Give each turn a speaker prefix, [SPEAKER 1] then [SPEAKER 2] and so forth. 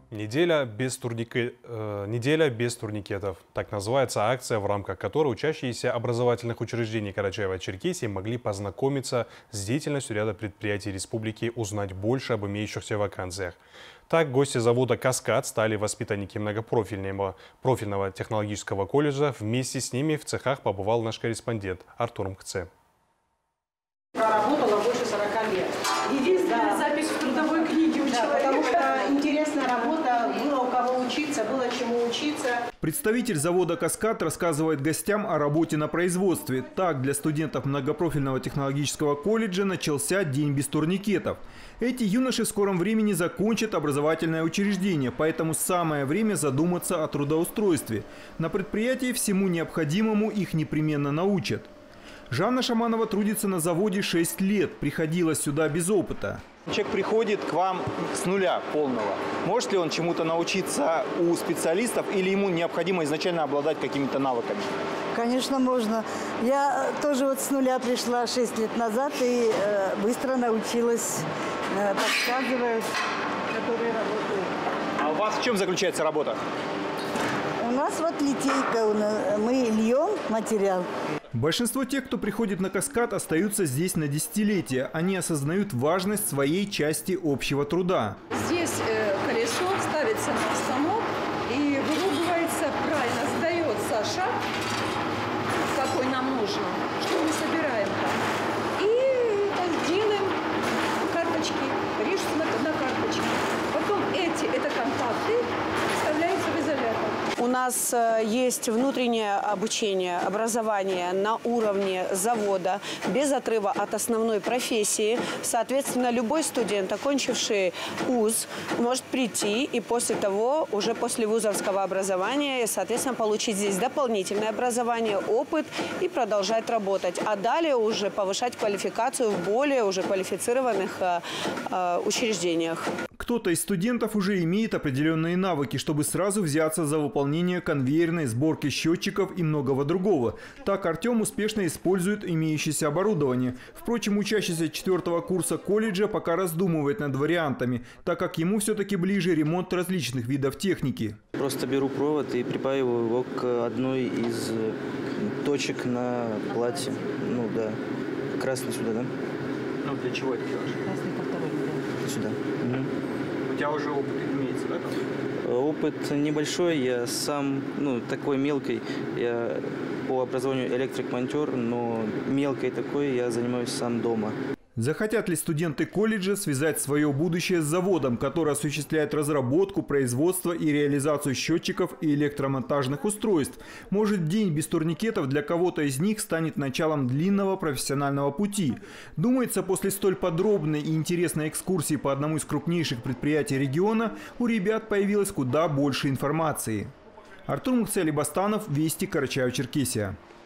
[SPEAKER 1] Неделя без турникетов. Так называется акция, в рамках которой учащиеся образовательных учреждений Карачаево-Черкесии могли познакомиться с деятельностью ряда предприятий республики, узнать больше об имеющихся вакансиях. Так, гости завода «Каскад» стали воспитанники профильного технологического колледжа. Вместе с ними в цехах побывал наш корреспондент Артур Мкце.
[SPEAKER 2] Проработала больше 40 лет.
[SPEAKER 3] Единственная запись в трудовой книге у человека.
[SPEAKER 2] Потому что интересная работа, было у кого учиться, было чему учиться.
[SPEAKER 4] Представитель завода «Каскад» рассказывает гостям о работе на производстве. Так, для студентов многопрофильного технологического колледжа начался день без турникетов. Эти юноши в скором времени закончат образовательное учреждение, поэтому самое время задуматься о трудоустройстве. На предприятии всему необходимому их непременно научат. Жанна Шаманова трудится на заводе 6 лет, приходила сюда без опыта.
[SPEAKER 5] Человек приходит к вам с нуля полного. Может ли он чему-то научиться у специалистов или ему необходимо изначально обладать какими-то навыками?
[SPEAKER 6] Конечно, можно. Я тоже вот с нуля пришла 6 лет назад и быстро научилась, подсказывают, которые работают.
[SPEAKER 5] А у вас в чем заключается работа?
[SPEAKER 6] У нас вот литейка, мы льем материал.
[SPEAKER 4] Большинство тех, кто приходит на «Каскад», остаются здесь на десятилетия. Они осознают важность своей части общего труда.
[SPEAKER 3] Здесь колесо ставится на станок и вырубывается, правильно сдается шаг, какой нам нужен, что мы собираем там. И делаем карточки, режутся на карточки. Потом это контакты вставляются в изолятор.
[SPEAKER 7] У нас есть внутреннее обучение, образование на уровне завода, без отрыва от основной профессии. Соответственно, любой студент, окончивший вуз, может прийти и после того, уже после вузовского образования, соответственно, получить здесь дополнительное образование, опыт и продолжать работать. А далее уже повышать квалификацию в более уже квалифицированных учреждениях.
[SPEAKER 4] Кто-то из студентов уже имеет определенные навыки, чтобы сразу взяться за выполнение конвейерной сборки счетчиков и многого другого. Так Артем успешно использует имеющееся оборудование. Впрочем, учащийся 4-го курса колледжа пока раздумывает над вариантами, так как ему все-таки ближе ремонт различных видов техники.
[SPEAKER 8] Просто беру провод и припаиваю его к одной из точек на плате. Ну да, красный сюда, да?
[SPEAKER 5] Ну для чего это делаешь?
[SPEAKER 6] Красный ко второй.
[SPEAKER 8] Сюда.
[SPEAKER 5] У тебя уже опыт имеется, да?
[SPEAKER 8] Опыт небольшой, я сам, такой мелкий, я по образованию электрик-монтер, но мелкой такой я занимаюсь сам дома.
[SPEAKER 4] Захотят ли студенты колледжа связать свое будущее с заводом, который осуществляет разработку, производство и реализацию счетчиков и электромонтажных устройств? Может, день без турникетов для кого-то из них станет началом длинного профессионального пути? Думается, после столь подробной и интересной экскурсии по одному из крупнейших предприятий региона у ребят появилось куда больше информации. Артур Мкце, Вести, Карачаево-Черкесия.